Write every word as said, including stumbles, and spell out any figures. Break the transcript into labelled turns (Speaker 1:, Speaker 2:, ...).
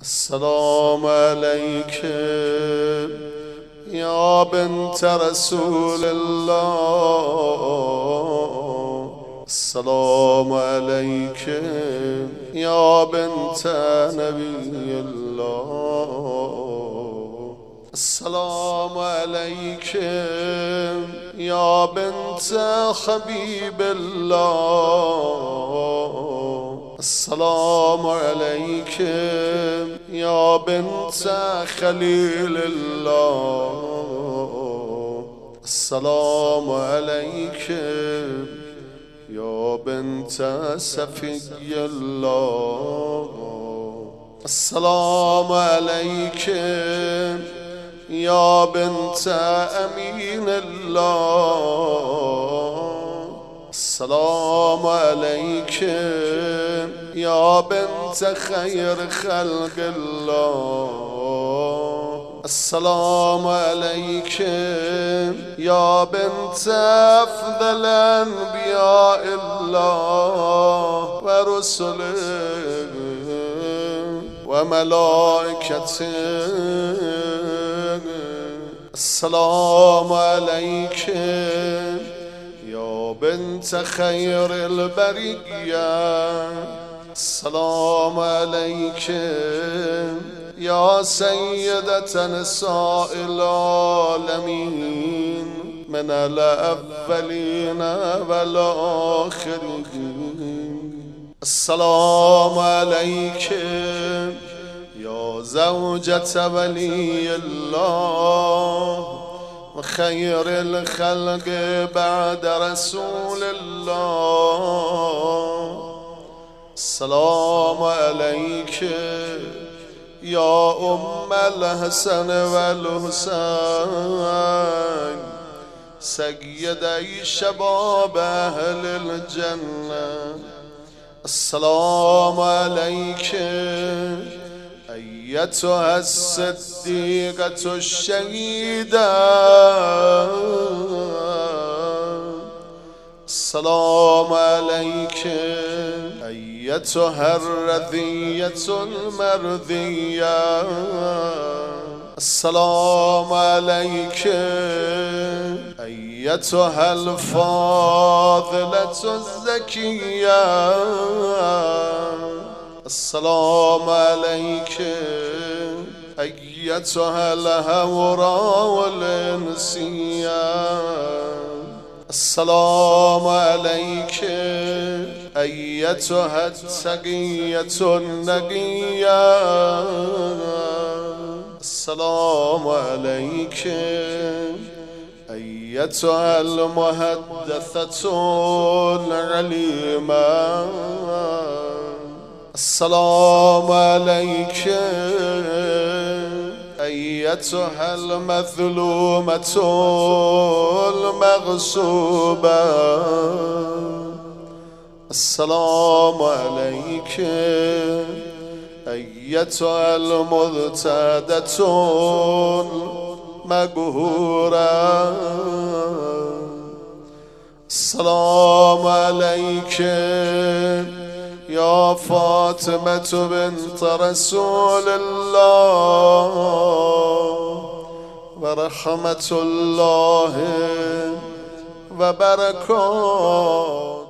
Speaker 1: السلام عليك يا بنت رسول الله. السلام عليك يا بنت نبي الله. السلام عليك يا بنت حبيب الله. السلام عليك يا بنت خليل الله. السلام عليك يا بنت سفي الله. السلام عليك يا بنت أمين الله. السلام عليك يا بنت خير خلق الله. السلام عليك يا بنت أفضل أنبياء الله ورسله وملائكته. السلام عليك يا بنت خير البرية. السلام عليك يا سيدة نساء العالمين من الأولين والآخرين. السلام عليك يا زوجة ولي الله وخير الخلق بعد رسول الله. السلام عليك يا أم الحسن والحسين سيدي شباب أهل الجنة. السلام عليك أيتها الصديقة الشهيدة. السلام عليك أيتها الرذية المرضية. السلام عليك أيتها الفاضلة الزكية. السلام عليك أيتها الهوراء والإنسية. السلام عليك أيتها التقية النقية. السلام عليك أيتها المحدثة العليمة. السلام عليك أيتها المظلومة المغصوبة. السلام عليك أيتها المرتدة المقهورة. السلام عليك يا فاطمة بنت رسول الله ورحمة الله وبركاته.